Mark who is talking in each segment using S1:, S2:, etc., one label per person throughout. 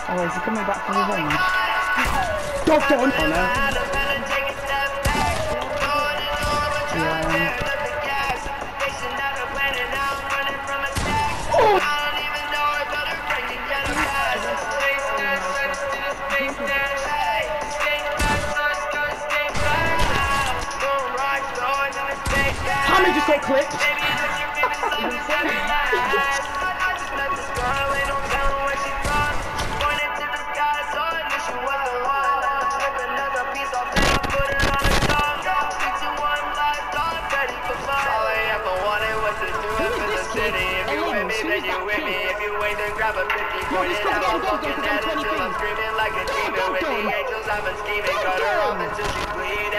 S1: Oh, is he coming back from revenge? Dog on! Oh no. Yeah. Oh! Hammy just got clipped!
S2: Grab a 50 point it out, I'm fucking at it till I'm screaming like a demon. With the angels I've been scheming, cut her off until she bleeding.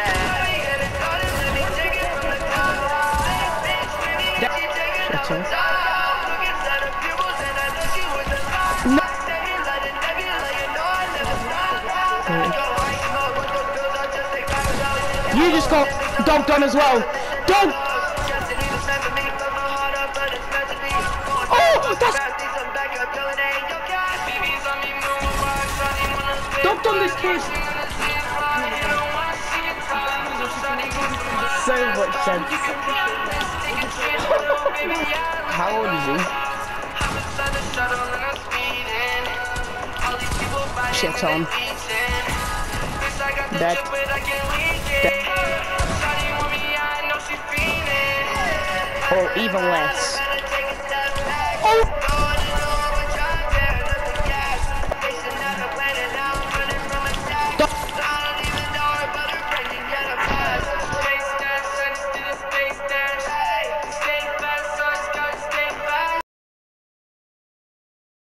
S1: You just got dogged on as well. Dog! Oh, that's... Dogged on this kid. So much sense. How old is he? Shit on. Dead. Or even less. Oh!